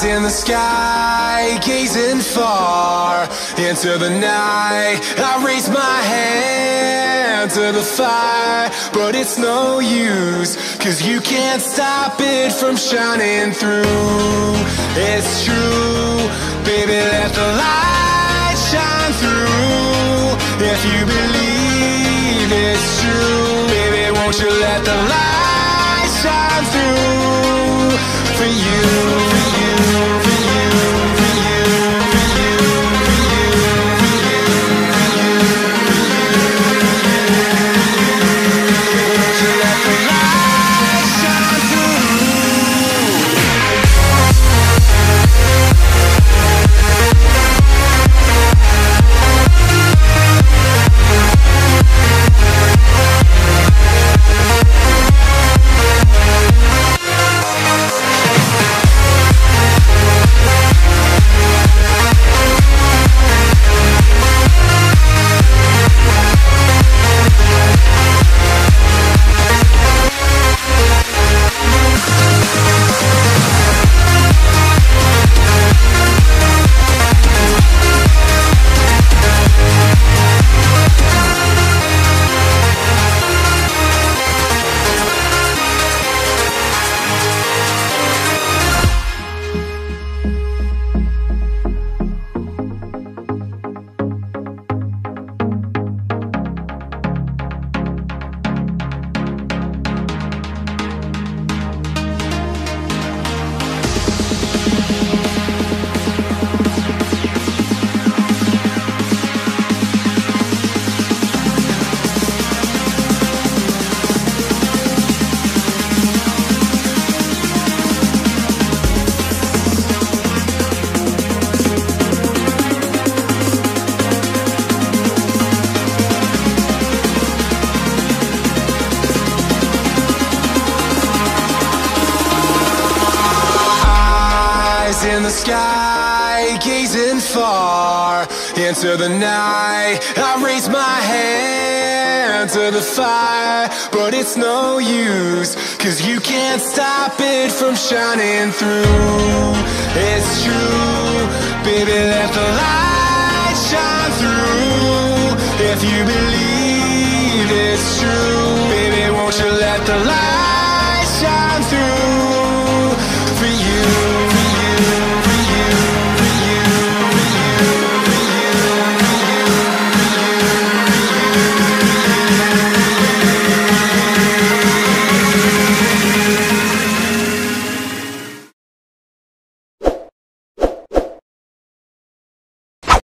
in the sky, gazing far into the night. I raise my hand to the fire, but it's no use, 'cause you can't stop it from shining through. It's true, baby, let the light shine through. If you believe it's true, baby, won't you let the light shine through for you, for you, for you, for you, for you, for you, for you, for you, won't you let the light shine through? In the sky, gazing far into the night. I raise my hand to the fire, but it's no use, 'cause you can't stop it from shining through. It's true, baby, let the light shine through. If you believe